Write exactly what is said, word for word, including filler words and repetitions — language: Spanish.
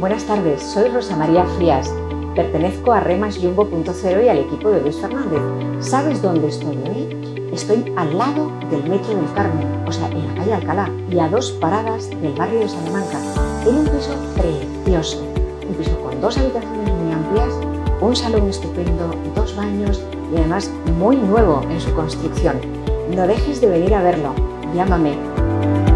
Buenas tardes, soy Rosa María Frías. Pertenezco a Remas Jumbo punto cero y al equipo de Luis Fernández. ¿Sabes dónde estoy hoy? Estoy al lado del Metro del Carmen, o sea, en la calle Alcalá, y a dos paradas del barrio de Salamanca, en un piso precioso. Un piso con dos habitaciones muy amplias, un salón estupendo, dos baños y además muy nuevo en su construcción. No dejes de venir a verlo. Llámame.